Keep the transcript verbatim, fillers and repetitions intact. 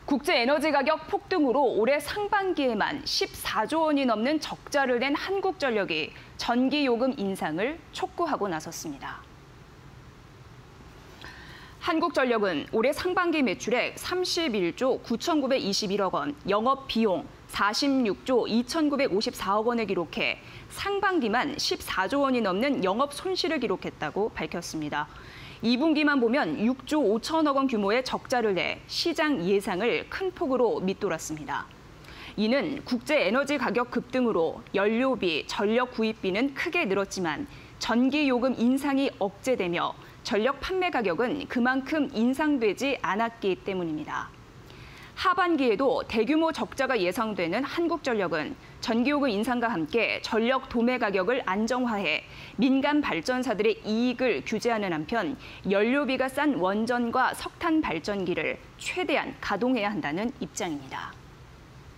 국제 에너지 가격 폭등으로 올해 상반기에만 십사조 원이 넘는 적자를 낸 한국전력이 전기요금 인상을 촉구하고 나섰습니다. 한국전력은 올해 상반기 매출액 삼십일조 구천구백이십일억 원, 영업비용 사십육조 이천구백오십사억 원을 기록해 상반기만 십사조 원이 넘는 영업 손실을 기록했다고 밝혔습니다. 이 분기만 보면 육조 오천억 원 규모의 적자를 내 시장 예상을 큰 폭으로 밑돌았습니다. 이는 국제 에너지 가격 급등으로 연료비, 전력 구입비는 크게 늘었지만 전기요금 인상이 억제되며 전력 판매 가격은 그만큼 인상되지 않았기 때문입니다. 하반기에도 대규모 적자가 예상되는 한국전력은 전기요금 인상과 함께 전력 도매 가격을 안정화해 민간 발전사들의 이익을 규제하는 한편 연료비가 싼 원전과 석탄 발전기를 최대한 가동해야 한다는 입장입니다.